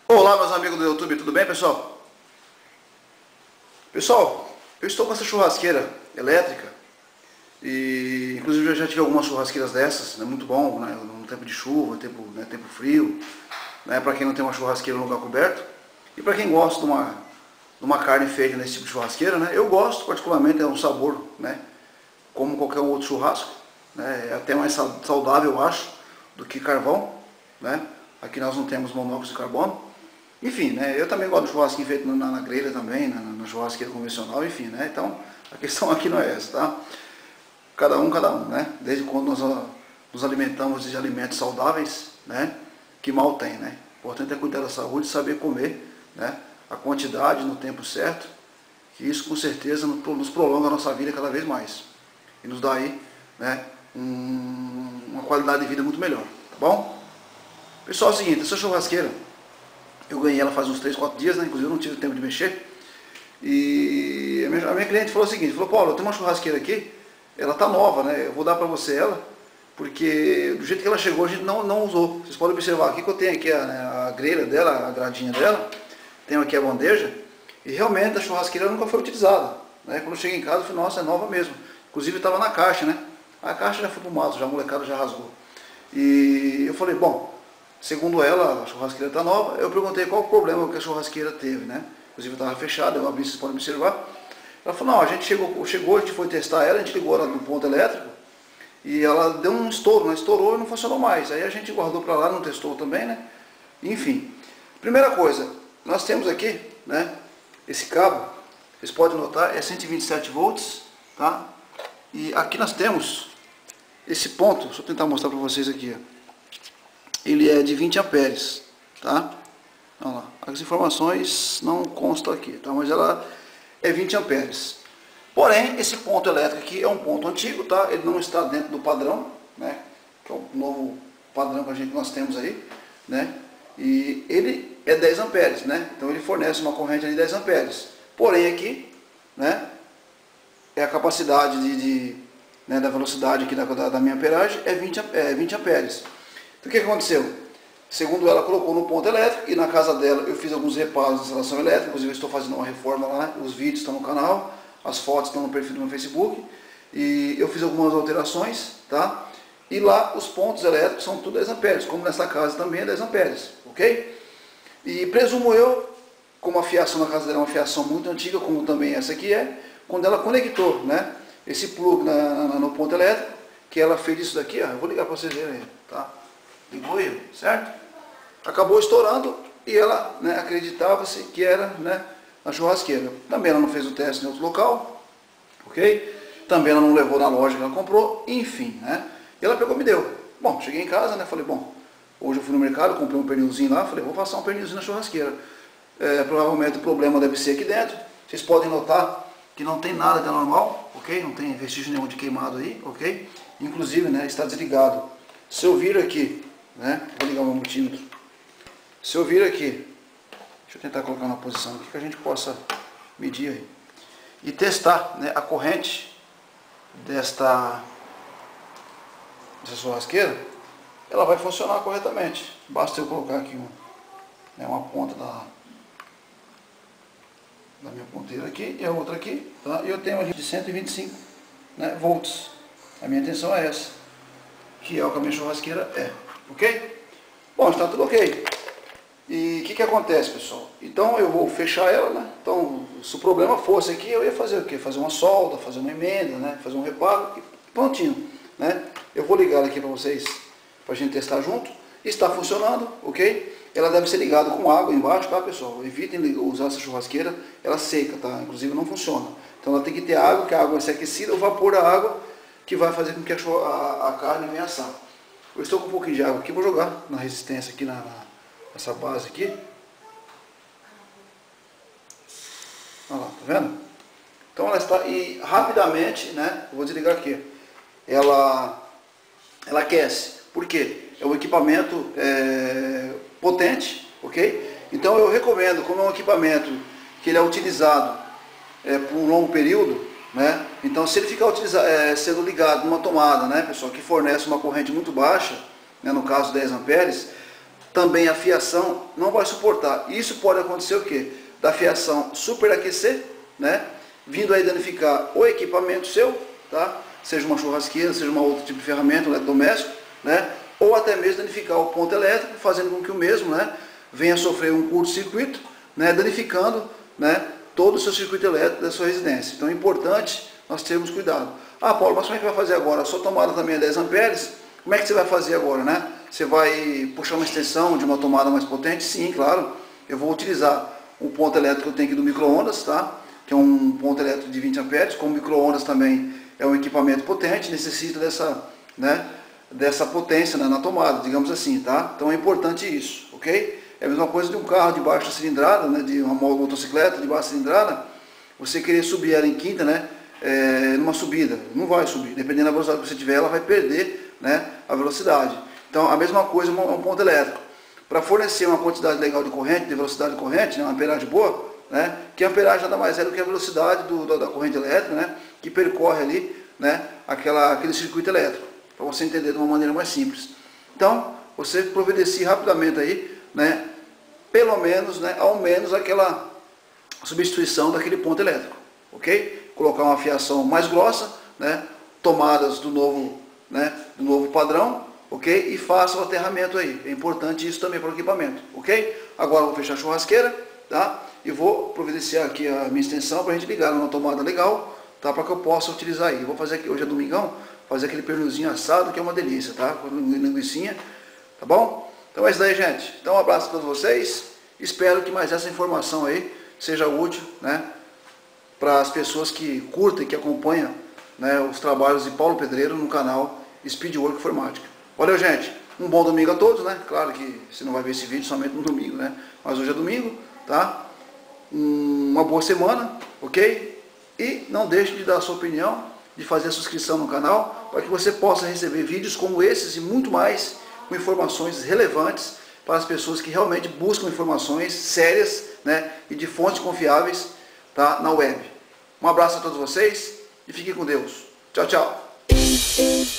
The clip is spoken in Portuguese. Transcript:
Olá, meus amigos do YouTube, tudo bem, pessoal? Pessoal, eu estou com essa churrasqueira elétrica e inclusive eu já tive algumas churrasqueiras dessas, né, muito bom, né, no tempo de chuva, tempo frio, né, para quem não tem uma churrasqueira no lugar coberto e para quem gosta de uma carne feita nesse tipo de churrasqueira, né, eu gosto particularmente, é um sabor, né, como qualquer outro churrasco, né, é até mais saudável, eu acho, do que carvão, né, aqui nós não temos monóxido de carbono. Enfim, né, eu também gosto de churrasquinho feito na grelha também, na churrasqueira convencional, enfim, né, então a questão aqui não é essa, tá? Cada um, né, desde quando nós nos alimentamos de alimentos saudáveis, né, que mal tem, né, o importante é cuidar da saúde, saber comer, né, a quantidade no tempo certo, que isso com certeza nos prolonga a nossa vida cada vez mais, e nos dá aí, né, uma qualidade de vida muito melhor, tá bom? Pessoal, é o seguinte, essa churrasqueira, eu ganhei ela faz uns 3, 4 dias, né? Inclusive eu não tive tempo de mexer. E a minha cliente falou o seguinte, falou, Paulo, eu tenho uma churrasqueira aqui, ela tá nova, né? Eu vou dar para você ela, porque do jeito que ela chegou a gente não usou. Vocês podem observar aqui que eu tenho aqui a grelha dela, a gradinha dela, tenho aqui a bandeja, e realmente a churrasqueira nunca foi utilizada, né? Quando eu cheguei em casa eu falei, nossa, é nova mesmo. Inclusive estava na caixa, né? A caixa já foi pro mato, já a molecada já rasgou. E eu falei, bom, segundo ela, a churrasqueira está nova. Eu perguntei qual o problema que a churrasqueira teve, né? Inclusive estava fechada, eu abri, vocês podem observar. Ela falou, não, a gente chegou, a gente foi testar ela, a gente ligou ela no ponto elétrico e ela deu um estouro, né? Estourou e não funcionou mais. Aí a gente guardou para lá, não testou também, né? Enfim, primeira coisa, nós temos aqui, né? Esse cabo, vocês podem notar, é 127 volts, tá? E aqui nós temos esse ponto, deixa eu tentar mostrar para vocês aqui, ó. Ele é de 20 amperes, tá? Olha lá, as informações não constam aqui, tá? Mas ela é 20 amperes. Porém, esse ponto elétrico aqui é um ponto antigo, tá? Ele não está dentro do padrão, né? Que é o novo padrão que nós temos aí, né? E ele é 10 amperes, né? Então ele fornece uma corrente de 10 amperes. Porém aqui, né? É a capacidade né, da velocidade aqui da minha amperagem é 20 amperes. Então o que aconteceu? Segundo ela, colocou no ponto elétrico e na casa dela eu fiz alguns reparos de instalação elétrica, inclusive eu estou fazendo uma reforma lá, os vídeos estão no canal, as fotos estão no perfil do meu Facebook, e eu fiz algumas alterações, tá? E lá os pontos elétricos são tudo 10 amperes, como nessa casa também é 10 amperes, ok? E presumo eu, como a fiação na casa dela é uma fiação muito antiga, como também essa aqui é, quando ela conectou, né, esse plug no ponto elétrico, que ela fez isso daqui, ó, eu vou ligar para vocês verem aí, tá? Ligou ele, certo? Acabou estourando e ela, né, acreditava-se que era, né, a churrasqueira. Também ela não fez o teste em outro local, ok? Também ela não levou na loja que ela comprou, enfim, né? E ela pegou e me deu. Bom, cheguei em casa, né, falei, bom, hoje eu fui no mercado, comprei um pernilzinho lá, falei, vou passar um pernilzinho na churrasqueira. Provavelmente o problema deve ser aqui dentro. Vocês podem notar que não tem nada de anormal, ok? Não tem vestígio nenhum de queimado aí, ok? Inclusive, né, está desligado. Se eu vir aqui, né, vou ligar o meu multímetro. Se eu vir aqui, deixa eu tentar colocar na posição aqui que a gente possa medir aí. E testar, né, a corrente dessa churrasqueira, ela vai funcionar corretamente. Basta eu colocar aqui uma ponta da minha ponteira aqui e a outra aqui, tá? E eu tenho aqui de 125, né, volts. A minha intenção é essa, que é o que a minha churrasqueira é, ok? Bom, está tudo ok. E o que acontece, pessoal? Então eu vou fechar ela, né? Então, se o problema fosse aqui, eu ia fazer o quê? Fazer uma solda, fazer uma emenda, né? Fazer um reparo e prontinho, né? Eu vou ligar aqui para vocês, para a gente testar junto. Está funcionando, ok? Ela deve ser ligada com água embaixo, tá, pessoal? Evitem usar essa churrasqueira, ela seca, tá? Inclusive não funciona. Então ela tem que ter água, que a água vai ser aquecida, o vapor da água que vai fazer com que a carne venha assar. Eu estou com um pouquinho de água aqui, vou jogar na resistência aqui, nessa base aqui. Olha lá, tá vendo? Então ela está, e rapidamente, né, eu vou desligar aqui, ela aquece. Por quê? É um equipamento potente, ok? Então eu recomendo, como é um equipamento que ele é utilizado por um longo período, né? Então se ele ficar sendo ligado numa tomada, né, pessoal, que fornece uma corrente muito baixa, né, no caso 10 amperes, também a fiação não vai suportar. Isso pode acontecer o quê? Da fiação superaquecer, né? Vindo aí danificar o equipamento seu, tá? Seja uma churrasqueira, seja uma outro tipo de ferramenta, né, doméstico, né? Ou até mesmo danificar o ponto elétrico, fazendo com que o mesmo, né, venha a sofrer um curto-circuito, né, danificando, né, todo o seu circuito elétrico da sua residência. Então é importante nós termos cuidado. Ah, Paulo, mas como é que vai fazer agora? A sua tomada também é 10 amperes? Como é que você vai fazer agora, né? Você vai puxar uma extensão de uma tomada mais potente? Sim, claro. Eu vou utilizar o ponto elétrico que eu tenho aqui do micro-ondas, tá? Que é um ponto elétrico de 20 amperes. Como micro-ondas também é um equipamento potente, necessita dessa, né, dessa potência, né, na tomada, digamos assim, tá? Então é importante isso, ok? É a mesma coisa de um carro de baixa cilindrada, né, de uma motocicleta de baixa cilindrada, você querer subir ela em quinta, né, numa subida, não vai subir, dependendo da velocidade que você tiver, ela vai perder, né, a velocidade. Então a mesma coisa é um ponto elétrico. Para fornecer uma quantidade legal de corrente, de velocidade de corrente, né, uma amperagem boa, né, que a amperagem nada mais é do que a velocidade da corrente elétrica, né, que percorre ali, né, aquele circuito elétrico, para você entender de uma maneira mais simples. Então, você providencie rapidamente aí, né, pelo menos, né, ao menos aquela substituição daquele ponto elétrico, ok? Colocar uma fiação mais grossa, né, tomadas do novo padrão, ok? E faça o aterramento aí. É importante isso também para o equipamento, ok? Agora eu vou fechar a churrasqueira, tá? E vou providenciar aqui a minha extensão para a gente ligar numa tomada legal, tá? Para que eu possa utilizar aí. Eu vou fazer aqui, hoje é domingão, fazer aquele pernilzinho assado, que é uma delícia, tá? Com linguicinha, tá bom? Então é isso daí, gente. Então um abraço a todos vocês. Espero que mais essa informação aí seja útil, né, para as pessoas que curtem, que acompanham, né, os trabalhos de Paulo Pedreiro no canal Speedwork Informática. Valeu, gente. Um bom domingo a todos, né? Claro que você não vai ver esse vídeo somente no domingo, né? Mas hoje é domingo, tá? Uma boa semana, ok? E não deixe de dar a sua opinião, de fazer a subscrição no canal, para que você possa receber vídeos como esses e muito mais, com informações relevantes para as pessoas que realmente buscam informações sérias, né, e de fontes confiáveis, tá, na web. Um abraço a todos vocês e fiquem com Deus. Tchau, tchau.